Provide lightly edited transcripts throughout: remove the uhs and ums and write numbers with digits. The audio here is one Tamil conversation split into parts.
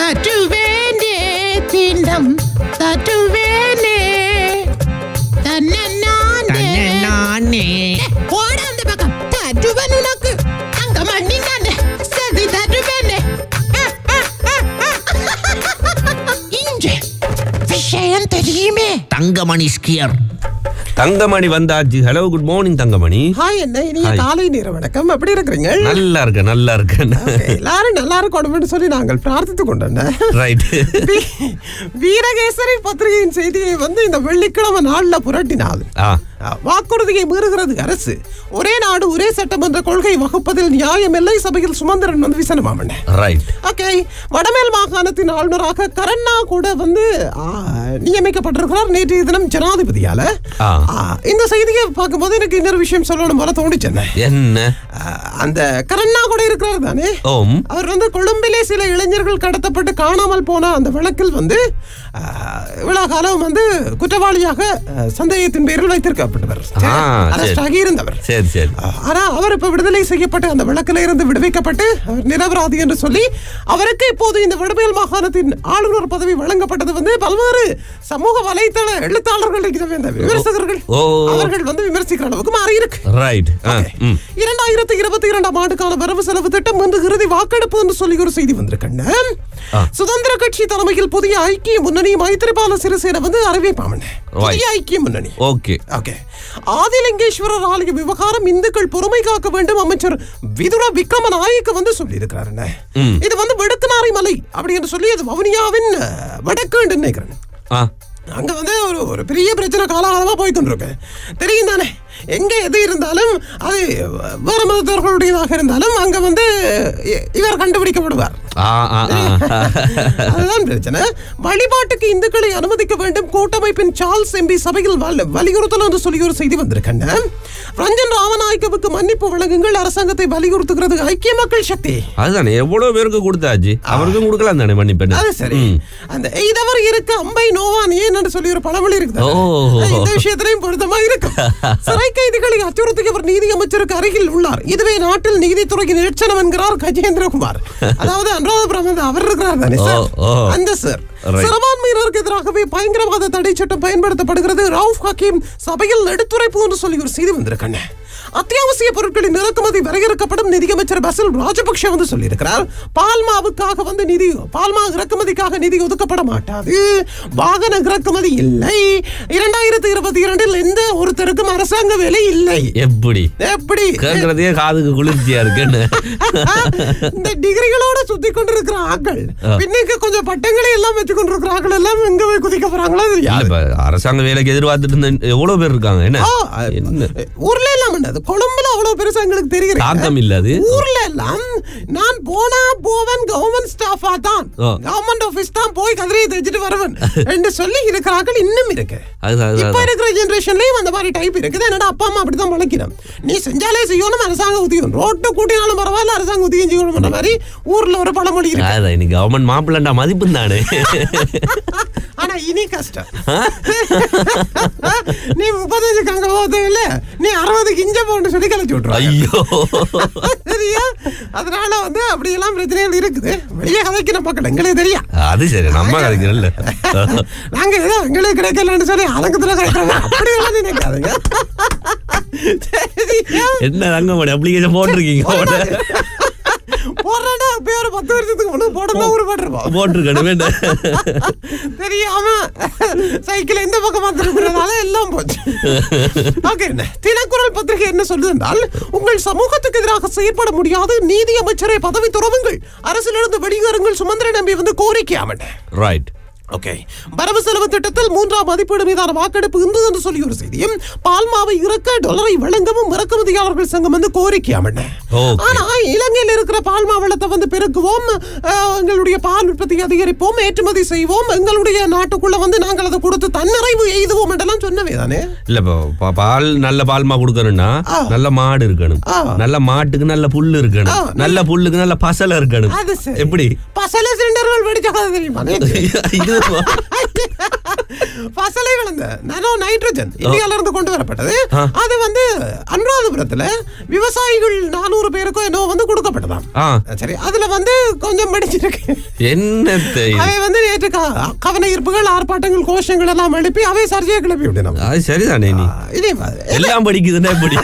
தட்டுவேனே திண்டம் தட்டுவேனே தன்னே போட அந்த பக்கம் தட்டுவேன் உனக்கு அங்க மண்ணினானே சதி தட்டுவேனே இங்கே விஷயம் தெரியுமே. தங்கமணி ஸ்கியர். தங்கமணி வந்தாச்சு. Hello, good morning Thangamani. Hi, என்ன இனிய காலை நேர வணக்கம். எப்படி இருக்கிறீங்க? நல்லா இருக்கேன். எல்லாரும் நல்லா இருக்கணும்னு சொல்லி நாங்கள் பிரார்த்தித்துக் கொண்டோம். ரைட். வீரகேசரி பத்திரிகையின் செய்தியை இந்த வெள்ளிக்கிழமை நாள்ல புரட்டினாள். வாக்குறுதியை மீறுகிறது அரசு. ஒரே நாடு ஒரே சட்டமன்ற கொள்கை வகுப்பதில் நியாயமில்லை. சபையில் சுமந்திரன் விசனமாமன். ஓகே. வடமேல் மாகாணத்தின் ஆளுநராக கரண்ணா கூட நியமிக்கப்பட்டிருக்கிறார் நேற்றைய தினம் ஜனாதிபதியால. இந்த செய்தியை பார்க்கும்போது எனக்கு இன்னொரு விஷயம் சொல்லணும் போல தோணுச்சு. என்ன? அந்த கரண்ணா கூட இருக்கிறார் தானே, அவர் கொழும்பிலே சில இளைஞர்கள் கடத்தப்பட்டு காணாமல் போன அந்த வழக்கில் இவ்வளவு காலம் குற்றவாளியாக சந்தேகத்தின் பேரில் வைத்திருக்கப்பட்டவர், இருந்தவர். ஆனா அவர் இப்ப விடுதலை செய்யப்பட்டு அந்த வழக்கில் இருந்து விடுவிக்கப்பட்டு அவர் நிரபராதி என்று சொல்லி அவருக்கு இப்போது இந்த வடமேல் மாகாணத்தின் ஆளுநர் பதவி வழங்கப்பட்டது பல்வேறு சமூக வலைத்தள எழுத்தாளர்கள் விமர்சகர்கள் அவர்கள் விமர்சிக்கிற அளவுக்கு மாறி இருக்கு. 2022 ஆண்டுக்கான வரவு செலவு திட்டம் இன்று இறுதி வாக்கெடுப்பு என்று சொல்லி ஒரு செய்தி வந்திருக்கேன். சுதந்திர கட்சி தலைமையில் புதிய ஐக்கிய முன்னணி மைத்திரிபால சிறிசேன அறிவிப்பாமன். புதிய ஐக்கிய முன்னணி. ஆதிலிங்கேஸ்வரர் ஆலய விவகாரம் இந்துக்கள் பொறுமை காக்க வேண்டும் அமைச்சர் விதுர விக்ரமநாயக்க சொல்லி இருக்கிறார். இது வெடுக்குநாரி மலை அப்படி என்று சொல்லி அது வவுனியாவின் வடக்கு நினைக்கிறேன். அங்க ஒரு பெரிய பிரச்சனை காலகாலமா போய்கொண்டிருக்கு. தெரியும் தானே, எங்க எது இருந்தாலும் அது வேற மதத்தவர்களுடையதாக இருந்தாலும் அங்க இவர் கண்டுபிடிக்கப்படுவார். அதுதான் பிரச்சனை. வழிபாட்டுக்கு இந்துக்களை அனுமதிக்க வேண்டும் கூட்டமைப்பின் சார்ல்ஸ் எம்பி சபையில் வலியுறுத்தல் என்று சொல்லி ஒரு செய்தி வந்திருக்கேன். ரஞ்சன் ராமநாயக்கவுக்கு மன்னிப்பு வழங்குங்கள் அரசாங்கத்தை வலியுறுத்துகிறது ஐக்கிய மக்கள் சக்தி. அதுதானே எவ்வளவு பேருக்கு கொடுத்தாச்சு, அவருக்கும் கொடுக்கலாம் தானே மன்னிப்பு. அது சரி. அந்த எய்தவர் இருக்க அம்பை நோவான் ஏன் என்று சொல்லி ஒரு பழமொழி இருக்குது. இந்த விஷயத்திலையும் பொருத்தமா இருக்கு. சிறை கைதிகளை அச்சுறுத்தியவர் நீதி அமைச்சருக்கு அருகில் உள்ளார். இதுவே நாட்டில் நீதித்துறையின் நிலட்சணம் என்கிறார் கஜேந்திரகுமார். அதாவது அனுராதபுரம் அவர் இருக்கிறார் தானே சார், அந்த சார். சிறுபான்மையினருக்கு எதிராகவே பயங்கரவாத தடை சட்டம் பயன்படுத்தப்படுகிறது. ரவுஃப் ஹக்கீம் சபையில் எடுத்துரைப்பு என்று சொல்லி ஒரு செய்தி வந்திருக்கேன். அத்தியாவசிய பொருட்களின் இறக்குமதி வரையறுக்கப்படும் நிதியமைச்சர் பசில் ராஜபக்ஷ சொல்லியிருக்கிறார். பால்மாவுக்காக நிதி பால்மா இறக்குமதிக்காக நிதி ஒதுக்கப்பட மாட்டாது. வாகன இறக்குமதி இல்லை. 2022 எந்த ஒருத்தருக்கும் அரசாங்க வேலை இல்லை. எப்படி கேட்கறதே காதுக்கு குளிர்ச்சியா இருக்கு. இந்த டிகிரிகளோட சுத்தி கொண்டிருக்கிற ஆக்கள் பின்னுக்கு கொஞ்சம் பட்டங்களை எல்லாம் வச்சு கொண்டிருக்கிற ஆக்கள் எல்லாம் எங்க போய் குதிக்க போறாங்களோ தெரியாது. அரசாங்க வேலைக்கு எதிர்பார்த்துட்டு எவ்வளவு பேர் இருக்காங்க. என்ன ஊர்ல எல்லாம் கொழும்புல அவ்வளவு பெருசா எங்களுக்கு தெரிகிறது. ஊர்ல எல்லாம் நான் போவன் கவர்மெண்ட் ஸ்டாஃபா தான், கவர்மெண்ட் ஆபீஸ் தான் போய் கதிரையை தைச்சிட்டு வருவன் என்று சொல்லி இருக்கிறார்கள். இன்னும் இருக்கு. இப்ப இருக்கிற ஜெனரேஷன்லயும் அந்த மாதிரி டைப் இருக்குது. என்னடா அப்பா அம்மா அப்படித்தான் வளர்க்கிறோம். நீ செஞ்சாலே செய்யணும், அரசாங்க உதவியும் ரோட்டு கூட்டினாலும் பரவாயில்ல அரசாங்க உதவியும் செய்யணும் மாதிரி ஊர்ல ஒரு பழமொழி இருக்கு. கவர்மெண்ட் மாப்பிள்ளா மதிப்பு தானே. ஆனா இனி கஷ்டம். நீ 35 அங்க போகல, நீ 60 இஞ்ச போன்னு சொல்லி கழிச்சு விட்டுரு. ஐயோ சரியா? அதனால அப்படியெல்லாம் பிரச்சனைகள் இருக்குது. வெளியே கதைக்கிற மக்கள் எங்களுக்கு தெரியா. அது சரி, நம்ம கதைக்கிறோம்ல. நாங்க ஏதோ எங்களுக்கு கிடைக்கலன்னு சொல்லி அலங்கத்துல கிடைக்கிறோம் அப்படியெல்லாம் நினைக்காதுங்க. என்ன ரங்கமணி அப்ளிகேஷன் போட்டிருக்கீங்க? போடுறா அப்பயே ஒரு 10 வருஷத்துக்கு முன்னாடி போடணும் ஒரு போட்டிருக்கணும் தெரியாம சைக்கிள் எந்த பக்கம் வந்துருக்கிறதால எல்லாம் போச்சு. ஓகே, தினக்குரல் பத்திரிகை என்ன சொல்லுது என்றால், உங்கள் சமூகத்துக்கு எதிராக செயற்பட முடியாது, நீதி அமைச்சரை பதவி துறவுங்கள், அரசிலிருந்து வெளியேறுங்கள் சுமந்திரன் நம்பி கோரிக்கை ஆமட்ட. ரைட். ஓகே. வரவு செலவு திட்டத்தில் 3ஆம் மதிப்பீடு மீதான வாக்கெடுப்பு இருந்தது என்று சொல்லி ஒரு செய்தியும், பால்மாவை இறக்க டாலரை வழங்கவும் இறக்குமதியாளர்கள் சங்கம் கோரிக்கை ஆமட்ட. ஆனா இலங்கையில் இருக்கிற பால்மா வளத்தை பெருக்குவோம், எங்களுடைய பால் உற்பத்தி அதிகரிப்போம், ஏற்றுமதி செய்வோம், எங்களுடைய நாட்டுக்குள்ள நாங்கள் அதை கொடுத்து தன்னிறைவு எய்துவோம் என்றெல்லாம் சொன்னவே தானே. இல்ல பால் நல்ல பால்மா கொடுக்கணும்னா நல்ல மாடு இருக்கணும், நல்ல மாட்டுக்கு நல்ல புல்லு இருக்கணும், நல்ல புல்லுக்கு நல்ல பசலை இருக்கணும். எப்படி பசலை சிலிண்டர்கள் வெடிச்சா தெரியுமா? பசலைகள் அந்த நானோ நைட்ரஜன் இந்தியால இருந்து கொண்டு வரப்பட்டது. அது வந்து அனுராதபுரத்துல விவசாயிகள் 400 பேருக்கும் என்னோ வந்து கொடுக்கப்பட்டதாம். சரி, அதுல வந்து கொஞ்சம் படிச்சிருக்கு. என்னத்தை அவை வந்து நேற்று கவன ஈர்ப்புகள், ஆர்ப்பாட்டங்கள், கோஷங்கள் எல்லாம் எழுப்பி அவை சர்ச்சையை கிளப்பி விட்டோம். அது சரிதானே, நீ எல்லாம் படிக்குதுன்னா எப்படி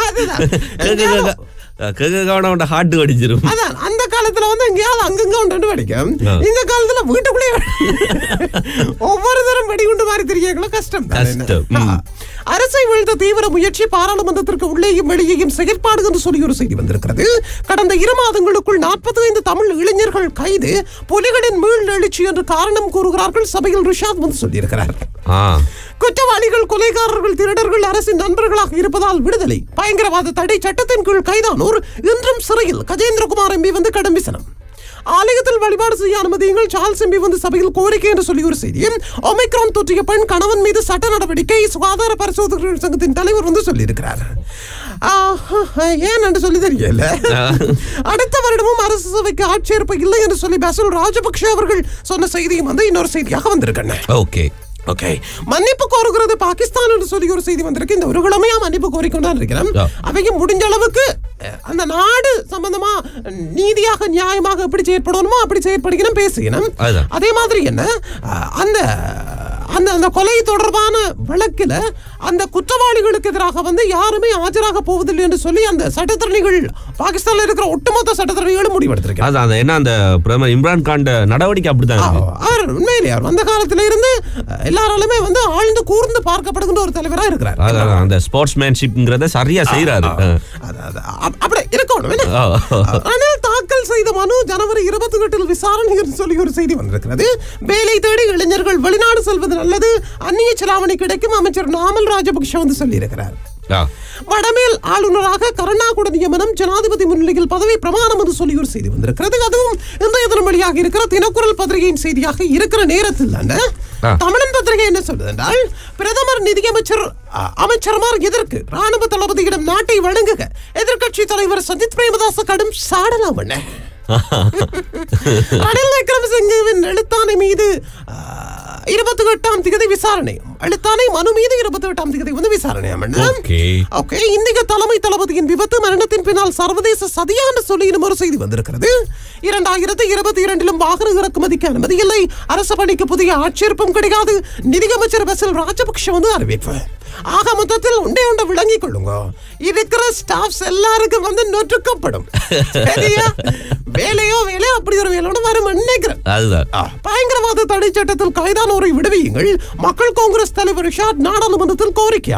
ஹார்ட் அடிச்சிரும். அதான் அந்த காலத்துல வந்து எங்கேயாவது அங்கங்க ஒன்று படிக்கும். இந்த காலத்துல வீட்டுக்குள்ளேயே ஒவ்வொரு தரம் வெடிகுண்டு மாதிரி தெரியல. கஷ்டம். அரசை வீழ்த்த தீவிர முயற்சி, பாராளுமன்றத்திற்கு உள்ளேயும் வெளியேயும் செயற்பாடு என்று சொல்லி ஒரு செய்தி வந்திருக்கிறது. கடந்த 2 மாதங்களுக்குள் 45 தமிழ் இளைஞர்கள் கைது, புலிகளின் மீள் எழுச்சி என்று காரணம் கூறுகிறார்கள். சபையில் ரிஷாத் வந்து சொல்லியிருக்கிறார். குற்றவாளிகள், கொலைகாரர்கள், திருடர்கள் அரசின் நண்பர்களாக இருப்பதால் விடுதலை. பயங்கரவாத தடை சட்டத்தின் கீழ் கைதானோர் இன்றும் சிறையில். கஜேந்திரகுமார் எம்பி வந்து கடும் விசனம். ஆலயத்தில் வழிபாடு செய்ய அனுமதியுங்கள், சார்ல்ஸ் எம்பி வந்து சபையில் கோரிக்கை என்று சொல்லி ஒரு செய்தியும். ஒமைக்ரான் தொற்றிய பெண் கணவன் மீது சட்ட நடவடிக்கை, சுகாதார பரிசோதகர்கள் சங்கத்தின் தலைவர் வந்து சொல்லியிருக்கிறார். ஏன் என்று சொல்லி தெரியல. அடுத்த வருடமும் அரசு சபைக்கு ஆட்சேர்ப்பு இல்லை என்று சொல்லி பசில் ராஜபக்ஷ அவர்கள் சொன்ன செய்தியும் வந்து இன்னொரு செய்தியாக வந்திருக்கேன். ஓகே, மன்னிப்பு கோருகிறது பாகிஸ்தான் என்று சொல்லி ஒரு செய்தி வந்திருக்கு. இந்த ஒரு கிழமையா மன்னிப்பு கோரிக்கொண்டா இருக்கிறேன். அவைக்கு முடிஞ்ச அளவுக்கு அந்த நாடு சம்பந்தமா நீதியாக நியாயமாக எப்படி செயற்படணுமோ அப்படி செயற்படுகிறோம், பேசுகிறோம். அதே மாதிரி என்ன அந்த அந்த கொலை தொடர்பான வழக்கில் அந்த குற்றவாளிகளுக்கு எதிராக வந்து யாருமே ஆஜராக போவதில்லை என்று சொல்லி அந்த சட்டத்தரணிகள், பாகிஸ்தான்ல இருக்கிற ஒட்டுமொத்த சட்டத்தரணிகளும் முடிவெடுத்திருக்காங்க. ஏன்னா அந்த இம்ரான் கான் நடவடிக்கை அப்படிதான். அவர் உண்மையிலே அந்த காலத்துல இருந்து எல்லாராலுமே வந்து ஆழ்ந்து கூர்ந்து பார்க்கப்படுகின்ற ஒரு தலைவரா இருக்கிறார். அந்த ஸ்போர்ட்ஸ்மேன்ஷிப்ங்கறத சரியா செய்யறாரு. அப்படி இருக்கணும். ரணில் தாக்கல் செய்த மனு ஜனவரி 28 விசாரணை என்று சொல்லி ஒரு செய்தி வந்திருக்கிறது. வேலை தேடி இளைஞர்கள் வெளிநாடு செல்வது நல்லது, அந்நிய செலாவணி கிடைக்கும். அமைச்சர் நாமல் ராஜபக்ஷ வந்து சொல்லியிருக்கிறார். வடமேல் ஆளுநராக கருணாகுட நியமனம், ஜனாதிபதி முன்னிலையில் பதவி பிரமாணம் என்று சொல்லி ஒரு செய்தி வந்திருக்கிறது. அதுவும் இன்றைய தினம் வெளியாக இருக்கிற தினக்குரல் பத்திரிகையின் செய்தியாக இருக்கிற நேரத்தில் தமிழன் பத்திரிகை என்ன சொல்றது என்றால், பிரதமர் நிதியமைச்சர் அமைச்சர்மார் எதற்கு ராணுவ தளபதியிடம் நாட்டை வழங்குக, எதிர்கட்சி தலைவர் சஜித் பிரேமதாச கடும் சாடலாம். ரணில் விக்ரமசிங்கவின் எழுத்தாணை மீது 28ஆம் தேதி விசாரணை. எழுத்தாணை மனு மீது 28ஆம் தேதி வந்து விசாரணை. இந்திய தலைமை தளபதியின் விபத்து மரணத்தின் பின்னால் சர்வதேச சதியான சொல்லி ஒரு செய்தி வந்திருக்கிறது. 2022 வாகன இறக்குமதிக்கு அனுமதி இல்லை, அரசு பணிக்கு புதிய ஆட்சேர்ப்பும் கிடையாது, நிதியமைச்சர் பசில் ராஜபக்ஷ வந்து அறிவிப்பு. ஆக மொத்தத்தில் உண்டே விளங்கிக் கொள்ளுங்க, இருக்கிற ஸ்டாஃப்ஸ் எல்லாருக்கும் வந்து நொற்றுக்கப்படும். வேலையோ அப்படி ஒரு வேலையோட வரும் நினைக்கிறேன். பயங்கரவாத தடை சட்டத்தில் கைதானோரை விடுவியுங்கள், மக்கள் காங்கிரஸ் தலைவர் ரிஷாத் நாடாளுமன்றத்தில் கோரிக்கை.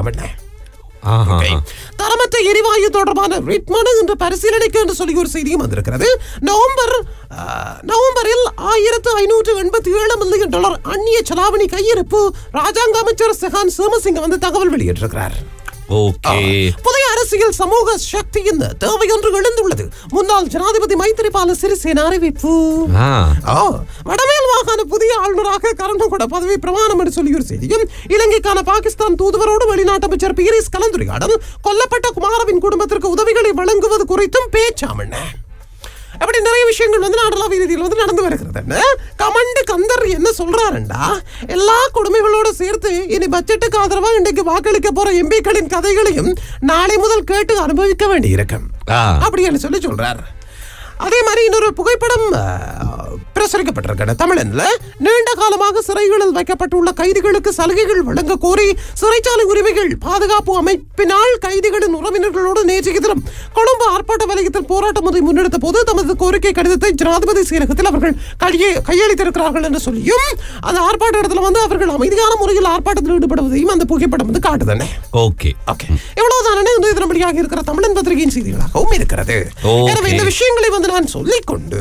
தரமற்ற எரிவாயு தொடர்பான ரிட் மனு இன்று பரிசீலனைக்கு என்று சொல்லி ஒரு செய்தியும் வந்திருக்கிறது. நவம்பரில் $1587 மில்லியன் அந்நிய செலாவணி கையிருப்பு. ராஜாங்க அமைச்சர் செஹான் சோமசிங்க வந்து தகவல் வெளியிட்டிருக்கிறார். புதிய அரசியல் சமூக சக்தியின் தேவை ஒன்று எழுந்துள்ளது. முன்னாள் ஜனாதிபதி மைத்திரிபால சிறிசேன அறிவிப்பு. வடமேல் மாகாண புதிய ஆளுநராக கருணாகுட பதவி பிரமாணம் என்று சொல்லி ஒரு செய்தியும். இலங்கைக்கான பாகிஸ்தான் தூதுவரோடு வெளிநாட்டு அமைச்சர் பீரிஸ் கலந்துரையாடல். கொல்லப்பட்ட குமாரவின் குடும்பத்திற்கு உதவிகளை வழங்குவது குறித்தும் பேச்சாமண்ண. அப்படி நிறைய விஷயங்கள் வந்து நாடளாவிய ரீதியில் வந்து நடந்து வருகிறது. கமாண்ட் கந்தர் என்ன சொல்றாருண்டா, எல்லா கொடுமைகளோடு சேர்த்து இனி பட்ஜெட்டுக்கு ஆதரவா இன்றைக்கு வாக்களிக்க போற எம்பிக்களின் கதைகளையும் நாளை முதல் கேட்டு அனுபவிக்க வேண்டி இருக்கும் அப்படின்னு சொல்லி சொல்றாரு. அதே மாதிரி இன்னொரு புகைப்படம் பிரசுரிக்கப்பட்டிருக்கிறது தமிழன்ல. நீண்ட காலமாக சிறைகளில் வைக்கப்பட்டுள்ள கைதிகளுக்கு சலுகைகள் வழங்க கோரி சிறைச்சாலை உரிமைகள் பாதுகாப்பு அமைப்பினால் கைதிகளின் உறவினர்களோடு நேற்றைய தினம் கொழும்பு ஆர்ப்பாட்ட வலயத்தில் போராட்டம் ஒன்றை முன்னெடுத்த போது தமது கோரிக்கை கடிதத்தை ஜனாதிபதி செயலகத்தில் அவர்கள் கையளித்திருக்கிறார்கள் என்று சொல்லியும், அந்த ஆர்ப்பாட்ட இடத்துல வந்து அவர்கள் அமைதியான முறையில் ஆர்ப்பாட்டத்தில் ஈடுபடுவதையும் அந்த புகைப்படம் வந்து காட்டுதானே. இவ்வளவுதானே இந்த தினப்படியாக இருக்கிற தமிழன் பத்திரிகையின் செய்திகளாகவும் இருக்கிறது. எனவே இந்த விஷயங்களை வந்து நான் சொல்லிக்கொண்டு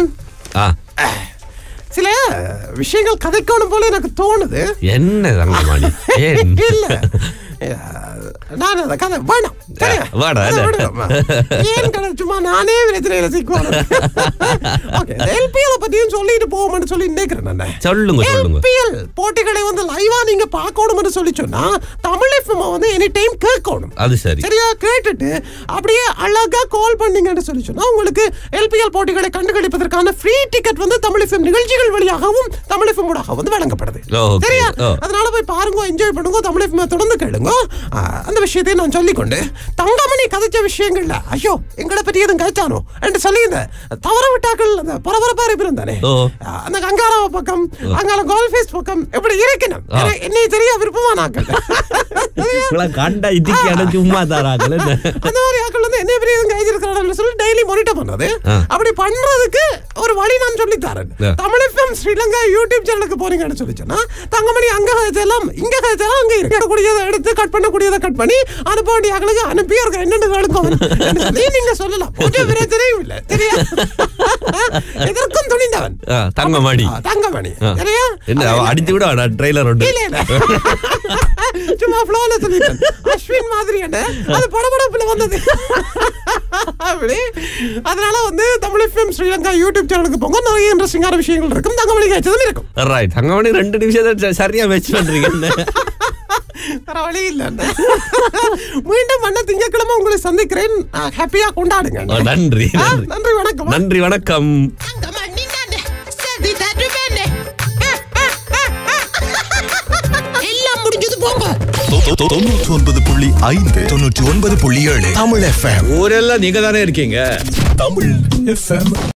சில விஷயங்கள் கதைக்கணும் போல எனக்கு தோணுது. என்ன இல்ல நான் அந்த கதை வேணாம். வாடா ஏன் சும்மா நானே பிரச்சனையில சிக்குவாங்க. எல்பிஎல் பத்தியும் சொல்லிட்டு போவோம்னு சொல்லி நினைக்கிறேன். சொல்லுங்க எல்பிஎல் போட்டிகளை வந்து லைவா நீங்க பார்க்கணும்னு சொல்லி சொன்னா தமிழ் எஃப்எம் வந்து எனி டைம் கேட்கணும். அது சரி, சரியா கேட்டுட்டு அப்படியே அழகா கால் பண்ணீங்கன்னு சொல்லி சொன்னா உங்களுக்கு எல்பிஎல் போட்டிகளை கண்டுகளிப்பதற்கான ஃப்ரீ டிக்கெட் வந்து தமிழ் எஃப்எம் நிகழ்ச்சிகள் வழியாகவும் தமிழ் எஃப்எம் ஊடாக வந்து வழங்கப்படுது. சரியா? அதனால போய் பாருங்க, என்ஜாய் பண்ணுங்க, தமிழ் எஃப்எம் தொடர்ந்து கேளுங்க. அந்த விஷயத்தை நான் சொல்லிக்கொண்டு தங்கமணி கதைச்ச விஷயங்கள்ல ஐயோ எங்களை பற்றி எதுவும் கழிச்சானோ என்று சொல்லி இந்த தவற விட்டாக்கள் அந்த பரபரப்பா இருப்பிருந்தானே அந்த கங்காராவ பக்கம் அங்கால கோல்ஃபேஸ் பக்கம் எப்படி இருக்கணும் என்னை சரியா விருப்பமா நாக்கள் அந்த மாதிரி ஆக்கள் வந்து என்ன பெரிய கழிச்சிருக்கிறான்னு சொல்லி டெய்லி மானிட்டர் பண்றது. அப்படி பண்றதுக்கு ஒரு வழி நான் சொல்லி தரேன். தமிழ் எஃப்எம் ஸ்ரீலங்கா யூடியூப் சேனலுக்கு போறீங்கன்னு சொல்லி சொன்னா தங்கமணி அங்க கழிச்செல்லாம் இங்க கழிச்செல்லாம் அங்க இருக்கக்கூடியதை எடுத்து கட் பண்ணக்கூடியதை கட் பண்ணி அனுப்ப வேண்டிய ஆக்களுக்கு அனுப்பி அவருக்கு என்னென்ன வேணுக்கும் நீங்க சொல்லலாம். கொஞ்சம் பிரச்சனையும் இல்லை. சரியா? எதற்கும் துணிந்தவன் தங்கமணி. தங்கமணி சரியா? அடிச்சு விட ட்ரெய்லர் சும்மா ஃப்ளோல சொல்லிட்டேன். அஸ்வின் மாதிரி அது படபடப்புல வந்தது. அதனால வந்து தமிழ் எஃப்எம் ஸ்ரீலங்கா யூடியூப் சேனலுக்கு போங்க, நிறைய இன்ட்ரெஸ்டிங்கான விஷயங்கள் இருக்கும். தங்கமணி காய்ச்சதும் இருக்கும். ரைட், தங்கமணி 2 நிமிஷம் சரியா வச்சு பண்றீங்க. வழி இல்ல. மீண்டும் மண்ண திங்கட்கிழமை உங்களை சந்திக்கிறேன். ஹாப்பியா கொண்டாடுங்க. நன்றி நன்றி வணக்கம். நன்றி வணக்கம். எல்லாம் முடிஞ்சது போங்க. 99.5 99.7 தமிழ் எஃப்எம். ஊரெல்லாம் நீங்க தானே இருக்கீங்க. தமிழ் எஃப்எம்.